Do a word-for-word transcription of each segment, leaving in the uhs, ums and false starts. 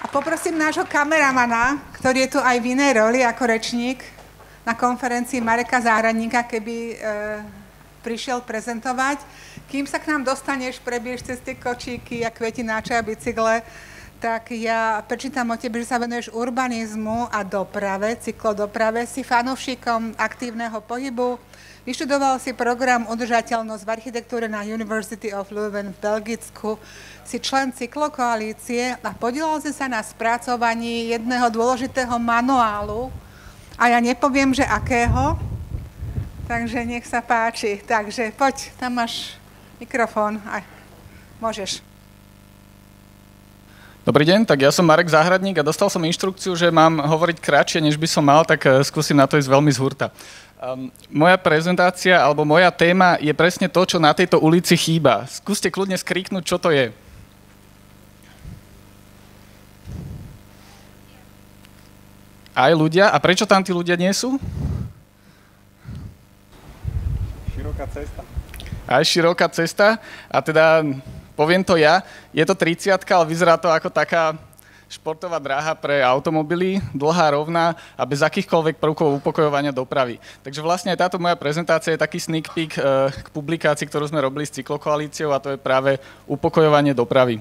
Poprosím nášho kameramana, ktorý je tu aj v inej roli ako rečník na konferencii Mareka Záhradníka, keby e, prišiel prezentovať. Kým sa k nám dostaneš, prebiež cez tie kočíky a kvetináče a bicykle, tak ja prečítam o tebe, že sa venuješ urbanizmu a doprave, cyklodoprave, si fanúšikom aktívneho pohybu. Vyštudoval si program Udržateľnosť v architektúre na University of Leuven v Belgicku, si člen cyklokoalície a podielal si sa na spracovaní jedného dôležitého manuálu, a ja nepoviem, že akého, takže nech sa páči. Takže poď, tam máš mikrofón, aj môžeš. Dobrý deň, tak ja som Marek Záhradník a dostal som inštrukciu, že mám hovoriť kratšie, než by som mal, tak skúsim na to ísť veľmi z hurta. Um, moja prezentácia alebo moja téma je presne to, čo na tejto ulici chýba. Skúste kľudne skriknúť, čo to je. Aj ľudia. A prečo tam tí ľudia nie sú? Široká cesta. Aj široká cesta. A teda, poviem to ja, je to tridsiatka, ale vyzerá to ako taká športová dráha pre automobily, dlhá, rovná a bez akýchkoľvek prvkov upokojovania dopravy. Takže vlastne aj táto moja prezentácia je taký sneak peek k publikácii, ktorú sme robili s cyklokoalíciou, a to je práve upokojovanie dopravy.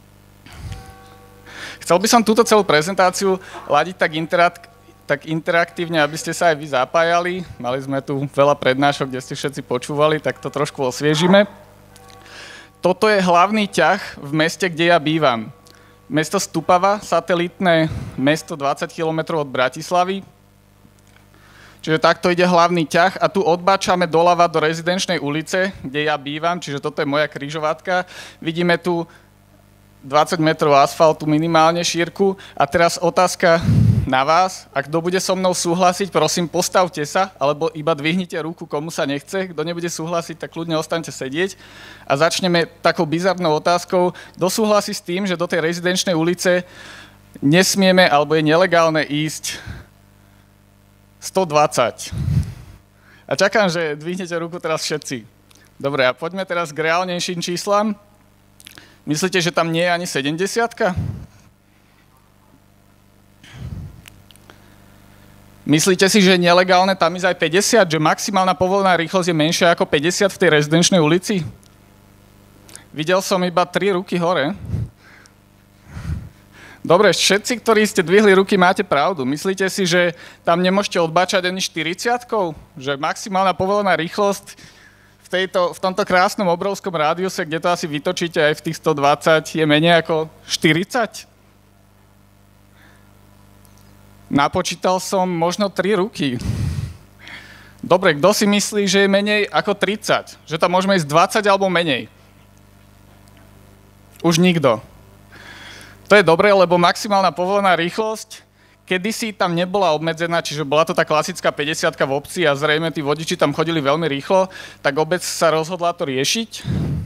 Chcel by som túto celú prezentáciu ladiť tak, interak- tak interaktívne, aby ste sa aj vy zapájali. Mali sme tu veľa prednášok, kde ste všetci počúvali, tak to trošku osviežime. Toto je hlavný ťah v meste, kde ja bývam. Mesto Stupava, satelitné mesto dvadsať kilometrov od Bratislavy. Čiže takto ide hlavný ťah a tu odbáčame doľava do rezidenčnej ulice, kde ja bývam, čiže toto je moja križovatka. Vidíme tu dvadsať metrov asfaltu minimálne šírku. A teraz otázka na vás. A kto bude so mnou súhlasiť, prosím, postavte sa, alebo iba dvihnite ruku, komu sa nechce. Kto nebude súhlasiť, tak kľudne ostaňte sedieť. A začneme takou bizarnou otázkou. Kto súhlasí s tým, že do tej rezidenčnej ulice nesmieme, alebo je nelegálne ísť stodvadsať? A čakám, že dvihnete ruku teraz všetci. Dobre, a poďme teraz k reálnejším číslam. Myslíte, že tam nie je ani sedemdesiatka? Myslíte si, že je nelegálne tam ísť aj päťdesiat? Že maximálna povolená rýchlosť je menšia ako päťdesiat v tej rezidenčnej ulici? Videl som iba tri ruky hore. Dobre, všetci, ktorí ste dvihli ruky, máte pravdu. Myslíte si, že tam nemôžete odbáčať ani štyridsiatkou? Že maximálna povolená rýchlosť v, tejto, v tomto krásnom obrovskom rádiuse, kde to asi vytočíte aj v tých stodvadsať, je menej ako štyridsať? Napočítal som možno tri ruky. Dobre, kto si myslí, že je menej ako tridsať? Že tam môžeme ísť dvadsať alebo menej? Už nikto. To je dobré, lebo maximálna povolená rýchlosť kedysi tam nebola obmedzená, čiže bola to tá klasická päťdesiatka v obci a zrejme tí vodiči tam chodili veľmi rýchlo, tak obec sa rozhodla to riešiť.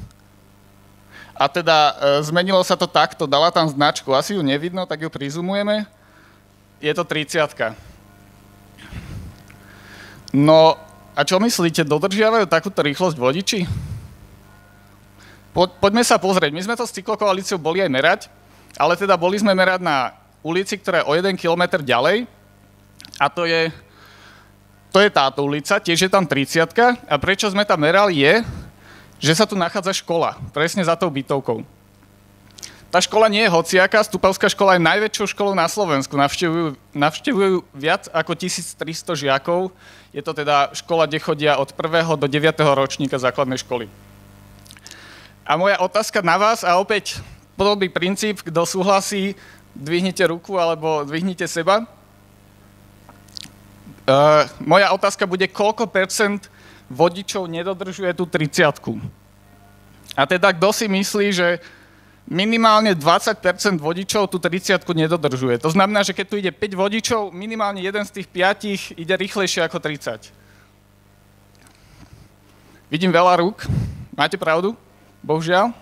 A teda e, zmenilo sa to takto, dala tam značku, asi ju nevidno, tak ju prizumujeme. Je to tridsiatka. No a čo myslíte, dodržiavajú takúto rýchlosť vodiči? Po, poďme sa pozrieť, my sme to s cyklokoalíciou boli aj merať, ale teda boli sme merať na ulici, ktorá je o jeden kilometr ďalej, a to je, to je táto ulica, tiež je tam tridsiatka, a prečo sme tam merali je, že sa tu nachádza škola, presne za tou bytovkou. Tá škola nie je hociaká, Stupavská škola je najväčšou školou na Slovensku, navštevujú, navštevujú viac ako tisíctristo žiakov, je to teda škola, kde chodia od prvého do deviateho ročníka základnej školy. A moja otázka na vás, a opäť podobný princíp, kto súhlasí, dvihnite ruku alebo dvihnite seba. Uh, moja otázka bude, koľko percent vodičov nedodržuje tú tridsiatku. A teda kto si myslí, že minimálne dvadsať percent vodičov tú tridsiatku nedodržuje. To znamená, že keď tu ide päť vodičov, minimálne jeden z tých piatich ide rýchlejšie ako tridsať. Vidím veľa rúk. Máte pravdu? Bohužiaľ.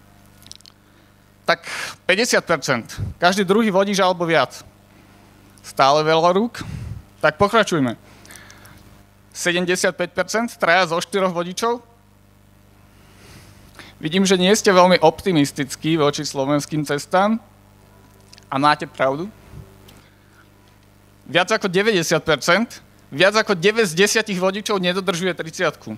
Tak päťdesiat percent. Každý druhý vodič alebo viac. Stále veľa rúk. Tak pokračujme. sedemdesiatpäť percent, traja zo štyroch vodičov. Vidím, že nie ste veľmi optimistickí voči slovenským cestám. A máte pravdu. Viac ako deväťdesiat percent, viac ako deväť z desať vodičov nedodržuje tridsiatku.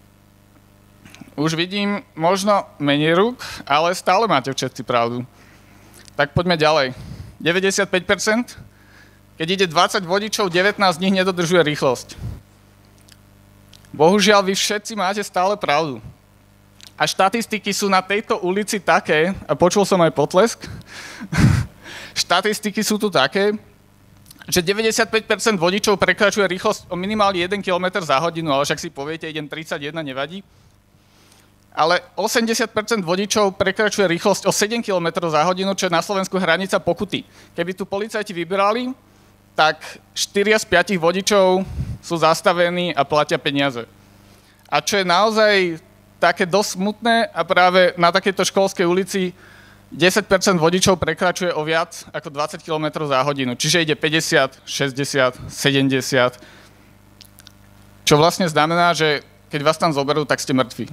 Už vidím možno menej rúk, ale stále máte všetci pravdu. Tak poďme ďalej. deväťdesiatpäť percent, keď ide dvadsať vodičov, devätnásť z nich nedodržuje rýchlosť. Bohužiaľ, vy všetci máte stále pravdu. A štatistiky sú na tejto ulici také, a počul som aj potlesk, štatistiky sú tu také, že deväťdesiatpäť percent vodičov prekračuje rýchlosť o minimálne jeden kilometer za hodinu, ale však si poviete, idem tridsaťjeden, nevadí. Ale osemdesiat percent vodičov prekračuje rýchlosť o sedem kilometrov za hodinu, čo je na Slovensku hranica pokuty. Keby tu policajti vybrali, tak štyria z piatich vodičov sú zastavení a platia peniaze. A čo je naozaj také dosť smutné, a práve na takejto školskej ulici desať percent vodičov prekračuje o viac ako dvadsať kilometrov za hodinu, čiže ide päťdesiat, šesťdesiat, sedemdesiat, čo vlastne znamená, že keď vás tam zoberú, tak ste mŕtvi.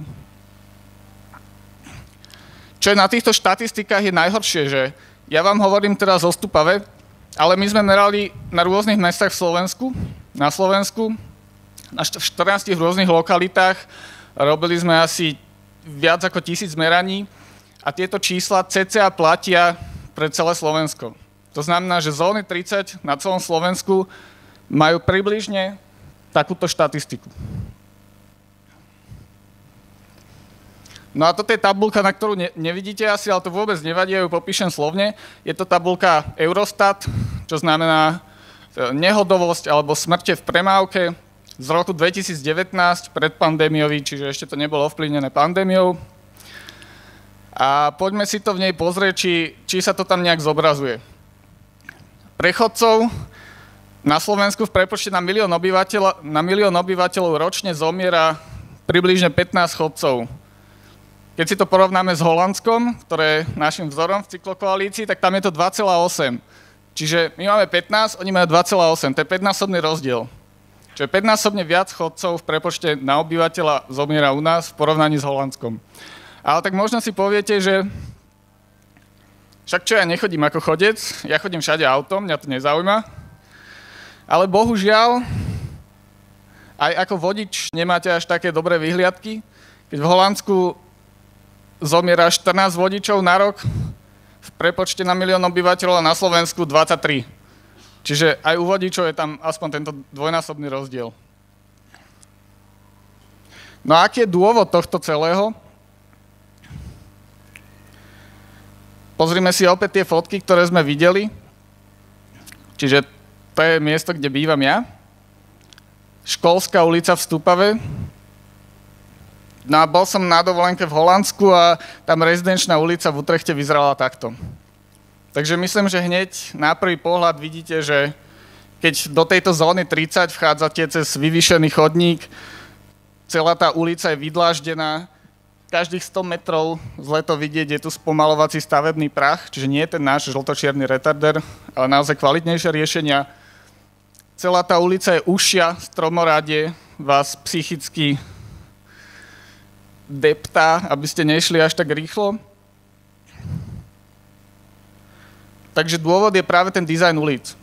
Čo je na týchto štatistikách je najhoršie, že ja vám hovorím teraz o Stupave, ale my sme merali na rôznych mestách v Slovensku, na Slovensku, na štrnástich rôznych lokalitách, robili sme asi viac ako tisíc meraní, a tieto čísla cca platia pre celé Slovensko. To znamená, že zóny tridsať na celom Slovensku majú približne takúto štatistiku. No a toto je tabuľka, na ktorú ne, nevidíte asi, ale to vôbec nevadí, ja ju popíšem slovne. Je to tabuľka Eurostat, čo znamená nehodovosť alebo smrte v premávke z roku dvetisícdevätnásť, predpandémiový, čiže ešte to nebolo ovplyvnené pandémiou. A poďme si to v nej pozrieť, či, či sa to tam nejak zobrazuje. Prechodcov na Slovensku v prepočte na milión obyvateľov, na milión obyvateľov ročne zomiera približne pätnásť chodcov. Keď si to porovnáme s Holandskom, ktoré je našim vzorom v cyklokoalícii, tak tam je to dva celé osem. Čiže my máme pätnásť, oni majú dva celé osem. To je päťnásobný rozdiel. Čiže päťnásobne viac chodcov v prepočte na obyvateľa zomiera u nás v porovnaní s Holandskom. Ale tak možno si poviete, že však čo, ja nechodím ako chodec, ja chodím všade autom, mňa to nezaujíma. Ale bohužiaľ, aj ako vodič nemáte až také dobré vyhliadky. Keď v Holandsku zomiera štrnásť vodičov na rok, v prepočte na milión obyvateľov, a na Slovensku dvadsaťtri. Čiže aj u vodičov je tam aspoň tento dvojnásobný rozdiel. No a aký je dôvod tohto celého? Pozrime si opäť tie fotky, ktoré sme videli. Čiže to je miesto, kde bývam ja. Školská ulica v Stupave. No a bol som na dovolenke v Holandsku a tam rezidenčná ulica v Utrechte vyzerala takto. Takže myslím, že hneď na prvý pohľad vidíte, že keď do tejto zóny tridsať vchádzate cez vyvýšený chodník, celá tá ulica je vydláždená, každých sto metrov zle to vidieť, je tu spomalovací stavebný prach, čiže nie je ten náš žltočierny retarder, ale naozaj kvalitnejšie riešenia. Celá tá ulica je užšia, stromoradie vás psychicky deptá, aby ste nešli až tak rýchlo. Takže dôvod je práve ten dizajn ulic.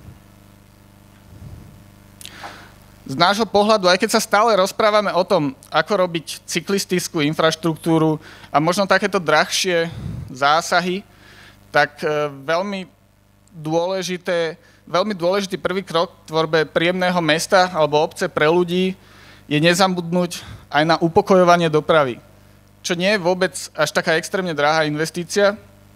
Z nášho pohľadu, aj keď sa stále rozprávame o tom, ako robiť cyklistickú infraštruktúru a možno takéto drahšie zásahy, tak veľmi dôležité, veľmi dôležitý prvý krok k tvorbe príjemného mesta alebo obce pre ľudí je nezabudnúť aj na upokojovanie dopravy, čo nie je vôbec až taká extrémne drahá investícia.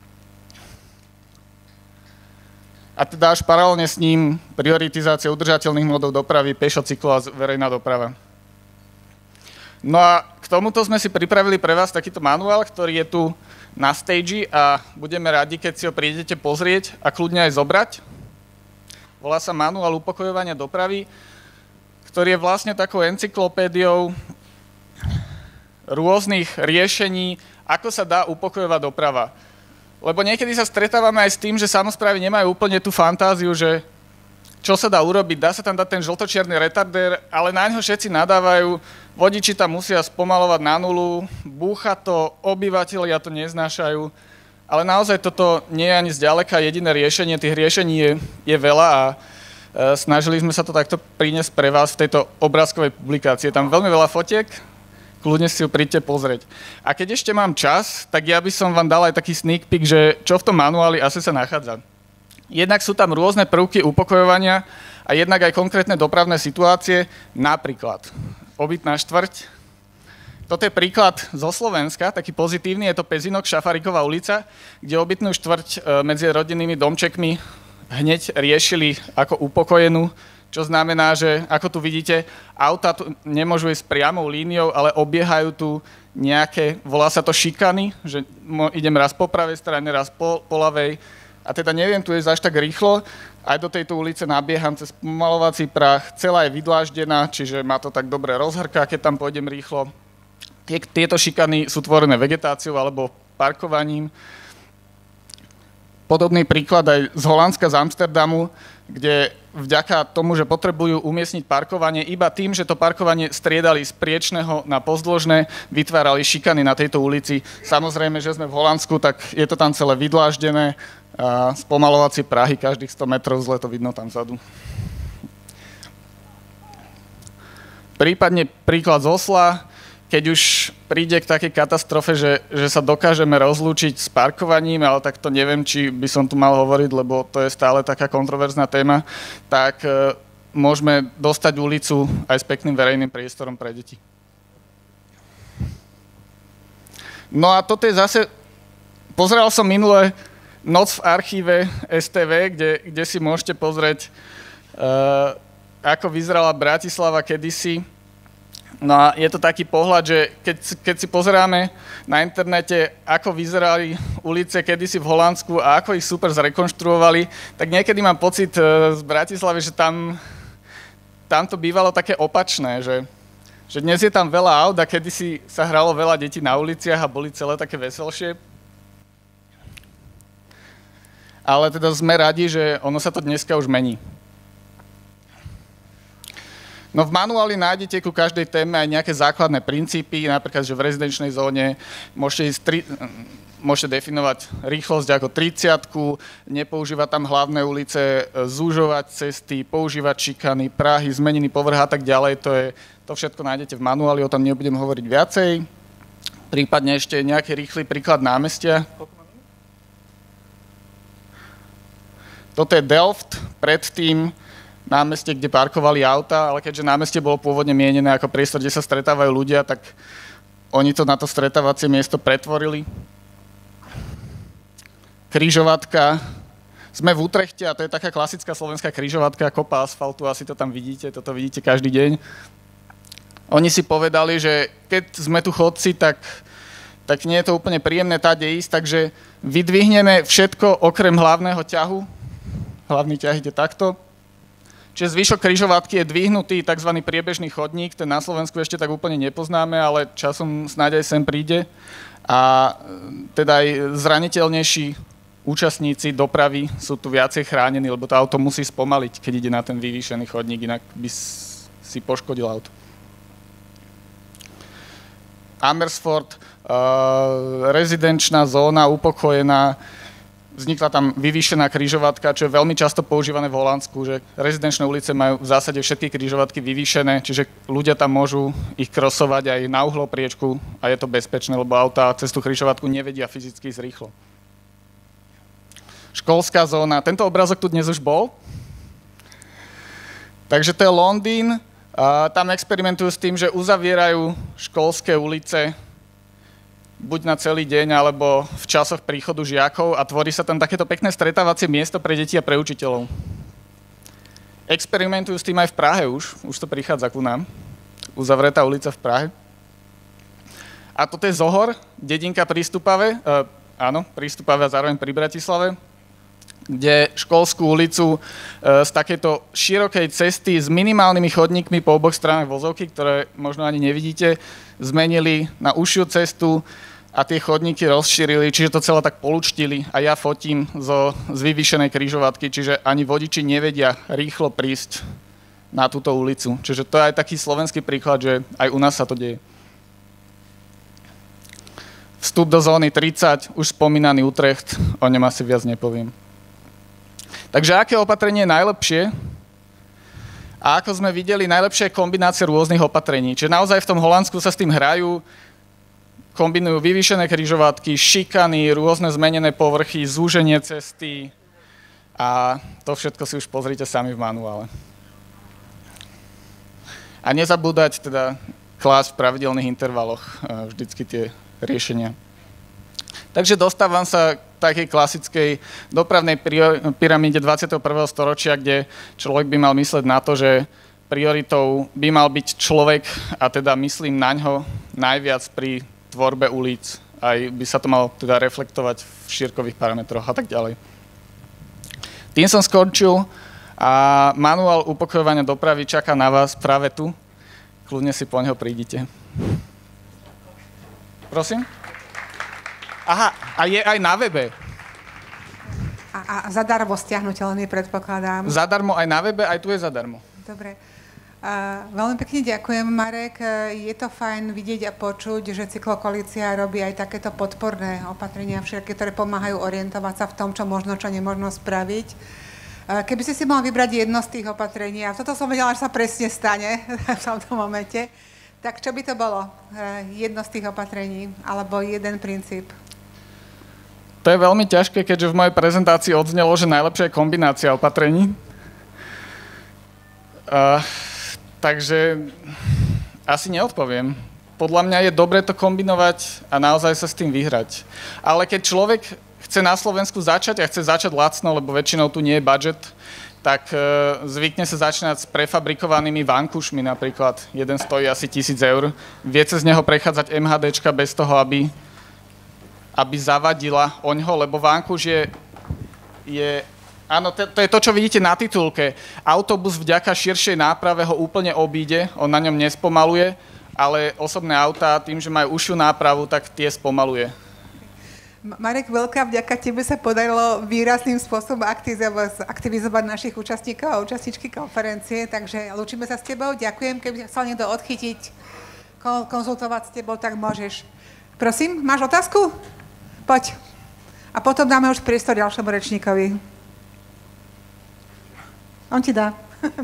A teda až paralelne s ním prioritizácia udržateľných modov dopravy, pešo, cyklo a verejná doprava. No a k tomuto sme si pripravili pre vás takýto manuál, ktorý je tu na stage a budeme radi, keď si ho prídete pozrieť a kľudne aj zobrať. Volá sa Manuál upokojovania dopravy, ktorý je vlastne takou encyklopédiou rôznych riešení, ako sa dá upokojovať doprava. Lebo niekedy sa stretávame aj s tým, že samosprávy nemajú úplne tú fantáziu, že čo sa dá urobiť, dá sa tam dať ten žltočierny retardér, ale na ňo všetci nadávajú, vodiči tam musia spomalovať na nulu, búcha to, obyvatelia to neznášajú. Ale naozaj toto nie je ani zďaleka jediné riešenie, tých riešení je, je veľa a e, snažili sme sa to takto priniesť pre vás v tejto obrázkovej publikácii. Je tam veľmi veľa fotiek, kľudne si ju príďte pozrieť. A keď ešte mám čas, tak ja by som vám dal aj taký sneak peek, že čo v tom manuáli asi sa nachádza. Jednak sú tam rôzne prvky upokojovania a jednak aj konkrétne dopravné situácie, napríklad obytná štvrť. Toto je príklad zo Slovenska, taký pozitívny, je to Pezinok, Šafariková ulica, kde obytnú štvrť medzi rodinnými domčekmi hneď riešili ako upokojenú, čo znamená, že ako tu vidíte, auta tu nemôžu ísť priamou líniou, ale obiehajú tu nejaké, volá sa to šikany, že idem raz po pravej strane, raz po, po ľavej, a teda neviem tu ísť až tak rýchlo. Aj do tejto ulice nabieham cez pomalovací prach, celá je vydláždená, čiže ma to tak dobre rozhrká, keď tam pôjdem rýchlo. Tieto šikany sú tvorené vegetáciou alebo parkovaním. Podobný príklad aj z Holandska, z Amsterdamu, kde vďaka tomu, že potrebujú umiestniť parkovanie, iba tým, že to parkovanie striedali z priečného na pozdĺžne, vytvárali šikany na tejto ulici. Samozrejme, že sme v Holandsku, tak je to tam celé vydláždené. A spomalovacie prahy každých sto metrov, zle to vidno tam vzadu. Prípadne príklad z Osla, keď už príde k takej katastrofe, že, že sa dokážeme rozlúčiť s parkovaním, ale tak to neviem, či by som tu mal hovoriť, lebo to je stále taká kontroverzná téma, tak e, môžeme dostať ulicu aj s pekným verejným priestorom pre deti. No a toto je zase, pozeral som minule Noc v archíve es té vé, kde, kde si môžete pozrieť, uh, ako vyzerala Bratislava kedysi. No a je to taký pohľad, že keď, keď si pozeráme na internete, ako vyzerali ulice kedysi v Holandsku a ako ich super zrekonštruovali, tak niekedy mám pocit uh, z Bratislavy, že tam, tam to bývalo také opačné, že, že dnes je tam veľa aut a kedysi sa hralo veľa detí na uliciach a boli celé také veselšie. Ale teda sme radi, že ono sa to dneska už mení. No v manuáli nájdete ku každej téme aj nejaké základné princípy, napríklad, že v rezidenčnej zóne môžete, ísť tri, môžete definovať rýchlosť ako tridsiatku, nepoužívať tam hlavné ulice, zúžovať cesty, používať šikany, prahy, zmenený povrch a tak ďalej. To, je, to všetko nájdete v manuáli, o tom nebudem hovoriť viacej. Prípadne ešte nejaký rýchly príklad námestia. Toto je Delft, predtým námestie, kde parkovali auta, ale keďže námestie bolo pôvodne mienené ako priestor, kde sa stretávajú ľudia, tak oni to na to stretávacie miesto pretvorili. Križovatka. Sme v Utrechte a to je taká klasická slovenská križovatka, kopa asfaltu, asi to tam vidíte, toto vidíte každý deň. Oni si povedali, že keď sme tu chodci, tak, tak nie je to úplne príjemné táde ísť, takže vydvihneme všetko okrem hlavného ťahu. Hlavný ťah ide takto. Čiže zvyšok križovatky je dvihnutý tzv. Priebežný chodník, ten na Slovensku ešte tak úplne nepoznáme, ale časom snáď aj sem príde. A teda aj zraniteľnejší účastníci dopravy sú tu viacej chránení, lebo to auto musí spomaliť, keď ide na ten vyvýšený chodník, inak by si poškodil auto. Amersfoort, uh, rezidenčná zóna, upokojená. Vznikla tam vyvýšená križovatka, čo je veľmi často používané v Holandsku, že rezidenčné ulice majú v zásade všetky križovatky vyvýšené, čiže ľudia tam môžu ich krosovať aj na uhlopriečku a je to bezpečné, lebo autá cez tú križovatku nevedia fyzicky ísť rýchlo. Školská zóna. Tento obrázok tu dnes už bol. Takže to je Londýn. A tam experimentujú s tým, že uzavierajú školské ulice buď na celý deň, alebo v časoch príchodu žiakov a tvorí sa tam takéto pekné stretávacie miesto pre deti a pre učiteľov. Experimentujú s tým aj v Prahe už, už to prichádza ku nám. Uzavretá ulica v Prahe. A toto je Zohor, dedinka pri Stupave, e, áno, pri Stupave a zároveň pri Bratislave, kde školskú ulicu e, z takejto širokej cesty s minimálnymi chodníkmi po oboch stranách vozovky, ktoré možno ani nevidíte, zmenili na užšiu cestu a tie chodníky rozšírili, čiže to celé tak polučtili a ja fotím zo, z vyvýšenej križovatky, čiže ani vodiči nevedia rýchlo prísť na túto ulicu. Čiže to je aj taký slovenský príklad, že aj u nás sa to deje. V Vstup do zóny tridsať, už spomínaný Utrecht, o ňom asi viac nepoviem. Takže aké opatrenie je najlepšie? A ako sme videli, najlepšia je kombinácia rôznych opatrení. Čiže naozaj v tom Holandsku sa s tým hrajú, kombinujú vyvýšené križovatky, šikany, rôzne zmenené povrchy, zúženie cesty a to všetko si už pozrite sami v manuále. A nezabúdať teda klásť v pravidelných intervaloch vždycky tie riešenia. Takže dostávam sa k takej klasickej dopravnej pyramíde dvadsiateho prvého storočia, kde človek by mal mysleť na to, že prioritou by mal byť človek a teda myslím na ňo najviac pri tvorbe ulic. Aj by sa to malo teda reflektovať v šírkových parametroch a tak ďalej. Tým som skončil a manuál upokojovania dopravy čaká na vás práve tu. Kľudne si po neho prídite. Prosím? Aha, a je aj na webe. A, a zadarmo stiahnuteľný, predpokladám. Zadarmo aj na webe, aj tu je zadarmo. Dobre. Uh, veľmi pekne ďakujem, Marek. Uh, je to fajn vidieť a počuť, že cyklokoalícia robí aj takéto podporné opatrenia, všetky, ktoré pomáhajú orientovať sa v tom, čo možno, čo nemožno spraviť. Uh, keby si si mal vybrať jedno z tých opatrení, a toto som vedela, že sa presne stane v tomto momente, tak čo by to bolo? Uh, jedno z tých opatrení, alebo jeden princíp? To je veľmi ťažké, keďže v mojej prezentácii odznelo, že najlepšia je kombinácia opatrení. Uh, takže asi neodpoviem. Podľa mňa je dobre to kombinovať a naozaj sa s tým vyhrať. Ale keď človek chce na Slovensku začať a chce začať lacno, lebo väčšinou tu nie je budget, tak uh, zvykne sa začínať s prefabrikovanými vankúšmi napríklad. Jeden stojí asi tisíc eur. Vie cez neho prechádzať MHDčka bez toho, aby aby zavadila oňho, lebo vankúš je, je áno, to, to je to, čo vidíte na titulke. Autobus vďaka širšej náprave ho úplne obíde, on na ňom nespomaluje, ale osobné autá tým, že majú užšiu nápravu, tak tie spomaluje. Marek, veľká vďaka tebe sa podarilo výrazným spôsobom aktivizovať, aktivizovať našich účastníkov a účastníčky konferencie, takže lúčime sa s tebou. Ďakujem, keby chcel niekto odchytiť, konzultovať s tebou, tak môžeš. Prosím, máš otázku? Poď. A potom dáme už priestor ďalšiemu rečníkovi. On ti dá.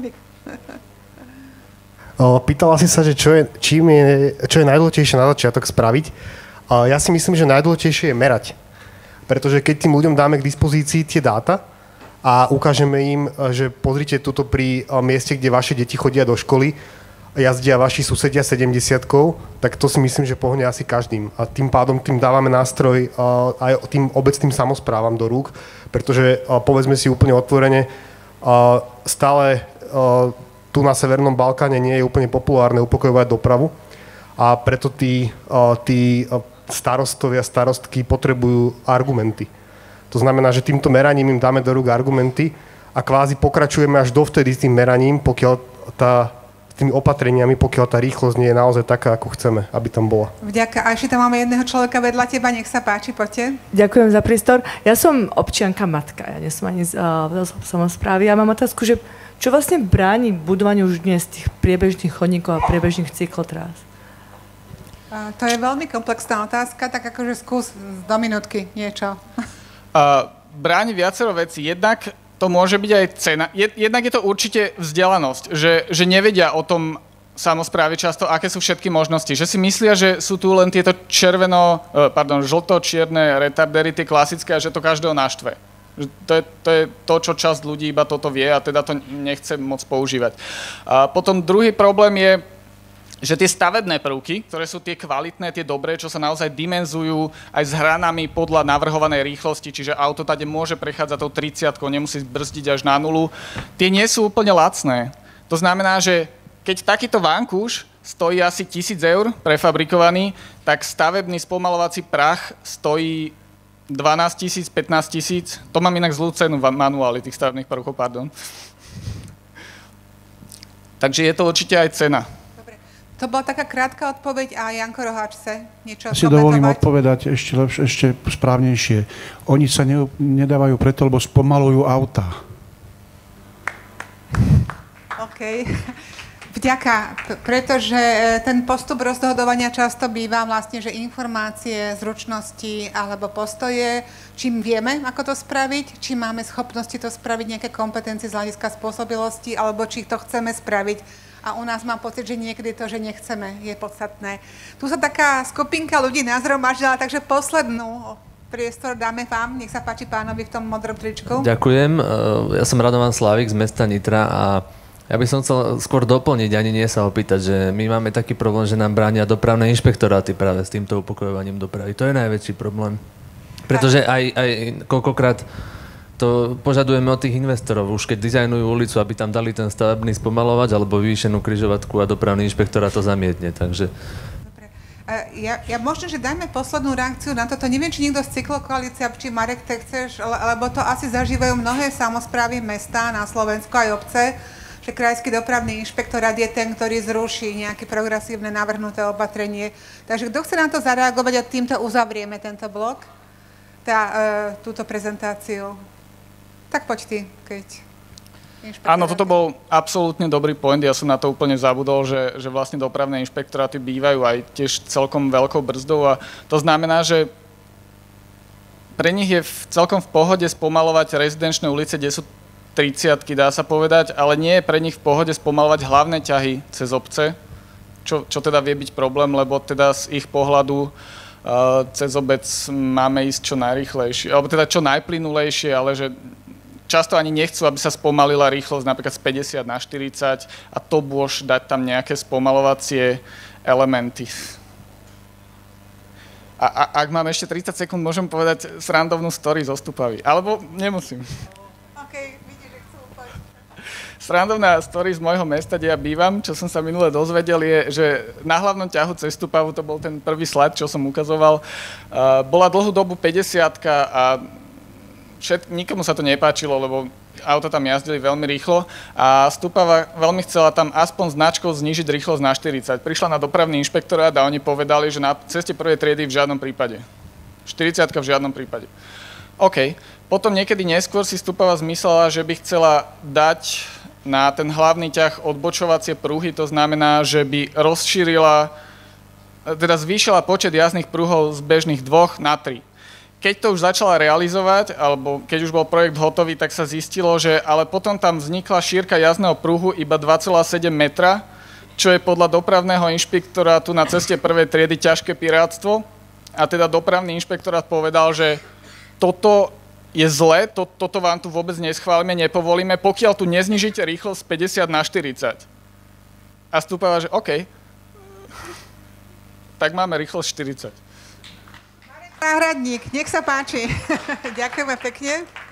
Pýtala si sa, že čo je, čím je, čo je najdôležitejšie na začiatok spraviť. Ja si myslím, že najdôležitejšie je merať. Pretože keď tým ľuďom dáme k dispozícii tie dáta a ukážeme im, že pozrite tuto pri mieste, kde vaše deti chodia do školy, jazdia vaši susedia sedemdesiatkou, tak to si myslím, že pohne asi každým. A tým pádom tým dávame nástroj uh, aj tým obecným samosprávam do rúk, pretože uh, povedzme si úplne otvorene, uh, stále uh, tu na Severnom Balkáne nie je úplne populárne upokojovať dopravu a preto tí, uh, tí uh, starostovia, starostky potrebujú argumenty. To znamená, že týmto meraním im dáme do rúk argumenty a kvázi pokračujeme až dovtedy s tým meraním, pokiaľ tá tými opatreniami, pokiaľ tá rýchlosť nie je naozaj taká, ako chceme, aby tam bola. Vďaka. A ešte tam máme jedného človeka vedľa teba, nech sa páči, poďte. Ďakujem za priestor. Ja som občianka matka, ja nie som ani z uh, samosprávy. Ja mám otázku, že čo vlastne bráni budovaniu už dnes tých priebežných chodníkov a priebežných cyklotrás? Uh, to je veľmi komplexná otázka, tak akože skús do minútky niečo. Uh, bráni viacero vecí. Jednak to môže byť aj cena. Jednak je to určite vzdelanosť, že, že nevedia o tom samosprávy často, aké sú všetky možnosti. Že si myslia, že sú tu len tieto červeno, pardon, žlto-čierne retardery, tie klasické, a že to každého naštve. To je, to je to, čo časť ľudí iba toto vie a teda to nechce moc používať. A potom druhý problém je, že tie stavebné prvky, ktoré sú tie kvalitné, tie dobré, čo sa naozaj dimenzujú aj s hranami podľa navrhovanej rýchlosti, čiže auto tady môže prechádzať tou tridsiatkou, nemusí brzdiť až na nulu, tie nie sú úplne lacné. To znamená, že keď takýto vankúš stojí asi tisíc eur prefabrikovaný, tak stavebný spomalovací prach stojí dvanásť tisíc, pätnásť tisíc. To mám inak zlú cenu v manuáli tých stavebných prvkov, pardon. Takže je to určite aj cena. To bola taká krátka odpoveď a Janko Roháč chce niečo komentovať. Si dovolím odpovedať ešte lepšie, ešte správnejšie. Oni sa ne, nedávajú preto, lebo spomalujú auta. OK. Vďaka, p- pretože e, ten postup rozhodovania často býva vlastne, že informácie, zručnosti alebo postoje, čím vieme, ako to spraviť, či máme schopnosti to spraviť, nejaké kompetencie z hľadiska spôsobilosti, alebo či to chceme spraviť. A u nás mám pocit, že niekedy to, že nechceme, je podstatné. Tu sa taká skupinka ľudí nazhromaždila, takže poslednú priestor dáme vám. Nech sa páči pánovi v tom modrom tričku. Ďakujem. Ja som Radovan Slávik z mesta Nitra a ja by som chcel skôr doplniť, ani nie sa opýtať, že my máme taký problém, že nám bránia dopravné inšpektoráty práve s týmto upokojovaním dopravy. To je najväčší problém. Pretože aj, aj koľkokrát to požadujeme od tých investorov, už keď dizajnujú ulicu, aby tam dali ten stavebný spomalovač alebo vyvýšenú križovatku a dopravný inšpektorát to zamietne, takže... Dobre. Ja, ja možno, že dajme poslednú reakciu na toto. Neviem, či niekto z cyklokoalície, či Marek, ty chceš, lebo to asi zažívajú mnohé samosprávy mesta na Slovensku aj obce, že Krajský dopravný inšpektorát je ten, ktorý zruší nejaké progresívne navrhnuté opatrenie. Takže kto chce na to zareagovať a týmto uzavrieme tento blok, tá, e, túto prezentáciu. Tak poď ty, keď... Áno, toto bol absolútne dobrý point. Ja som na to úplne zabudol, že, že vlastne dopravné inšpektoráty bývajú aj tiež celkom veľkou brzdou a to znamená, že pre nich je v, celkom v pohode spomalovať rezidenčné ulice, kde sú tridsiatky, dá sa povedať, ale nie je pre nich v pohode spomalovať hlavné ťahy cez obce, čo, čo teda vie byť problém, lebo teda z ich pohľadu uh, cez obec máme ísť čo najrýchlejšie, alebo teda čo najplynulejšie, ale že často ani nechcú, aby sa spomalila rýchlosť napríklad z päťdesiat na štyridsať a to bôž dať tam nejaké spomalovacie elementy. A, a ak mám ešte tridsať sekúnd, môžem povedať srandovnú story zo Stupavy. Alebo nemusím. Okay, vidíš, že chcú úplne. Srandovná story z môjho mesta, kde ja bývam, čo som sa minule dozvedel, je, že na hlavnom ťahu cez Stupavu, to bol ten prvý slide, čo som ukazoval, uh, bola dlhú dobu päťdesiatka a Všet, nikomu sa to nepáčilo, lebo auta tam jazdili veľmi rýchlo a Stupava veľmi chcela tam aspoň značkou znížiť rýchlosť na štyridsať. Prišla na dopravný inšpektorát a oni povedali, že na ceste prvej triedy v žiadnom prípade. štyridsiatka v žiadnom prípade. OK. Potom niekedy neskôr si Stupava zmyslela, že by chcela dať na ten hlavný ťah odbočovacie pruhy, to znamená, že by rozšírila, teda zvýšila počet jazdných pruhov z bežných dvoch na tri. Keď to už začala realizovať, alebo keď už bol projekt hotový, tak sa zistilo, že ale potom tam vznikla šírka jazdného pruhu iba dva celé sedem metra, čo je podľa dopravného inšpektorátu na ceste prvej triedy ťažké pirátstvo. A teda dopravný inšpektorát povedal, že toto je zle, to, toto vám tu vôbec neschválime, nepovolíme, pokiaľ tu neznižíte rýchlosť z päťdesiat na štyridsať. A Stupava, že OK, tak máme rýchlosť štyridsať. Náhradník, nech sa páči. Ďakujeme pekne.